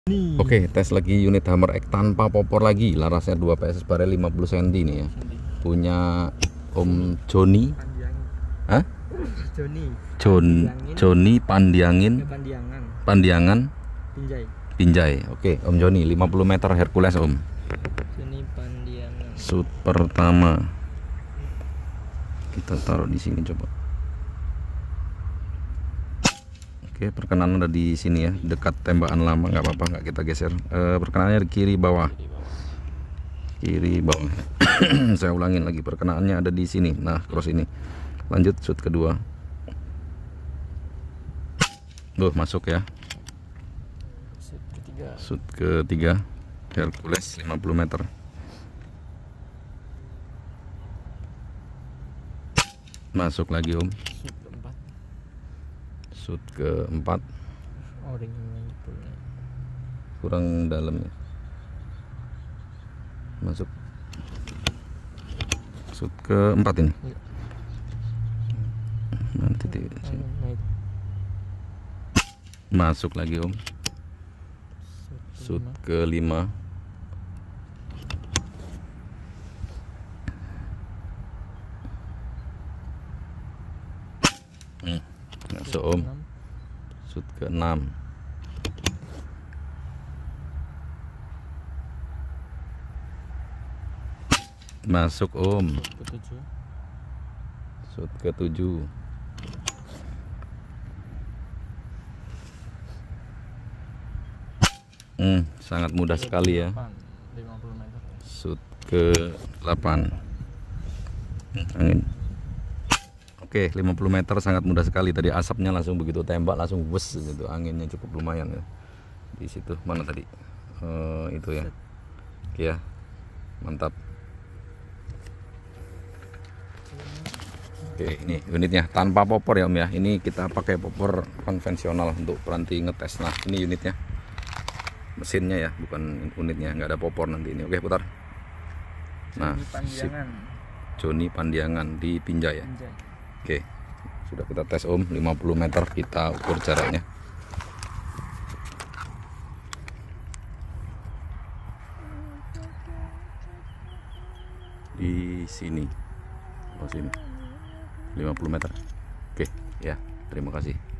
Oke, tes lagi unit Hammer X tanpa popor lagi. Larasnya 2 PSS barel 50 cm nih ya. Punya Om Joni. Hah? Joni Pandiangin. Pandiangan. Pinjai. Oke, Om Joni 50 meter Hercules Om. Joni Pandiangan. Shoot pertama. Kita taruh di sini coba. Oke, perkenalan ada di sini ya, dekat tembakan lama, nggak apa-apa, nggak kita geser. Perkenalannya di kiri bawah, kiri bawah. Saya ulangin lagi, perkenalannya ada di sini. Nah, cross ini. Lanjut shoot kedua. Masuk ya. Shoot ketiga, Hercules 50 meter. Masuk lagi Om. Shoot keempat, kurang dalam ya, masuk. Shoot keempat ini nanti di sini. Masuk lagi Om. Shoot kelima, masuk Om. Shoot ke-6, masuk Om. Shoot ke-7, sangat mudah sekali ya. Shoot ke-8, angin. Oke, 50 meter sangat mudah sekali. Tadi asapnya langsung begitu tembak langsung wes gitu. Anginnya cukup lumayan ya. Di situ mana tadi? Itu ya. Oke ya. Mantap. Oke, ini unitnya tanpa popor ya Om ya. Ini kita pakai popor konvensional untuk berhenti ngetes. Nah, ini unitnya. Mesinnya ya, bukan unitnya. Nggak ada popor nanti ini. Oke, putar. Nah, Joni Pandiangan di Pinjai ya. Oke, sudah kita tes Om, 50 meter kita ukur jaraknya. Di sini, oh sini, 50 meter. Oke, ya, terima kasih.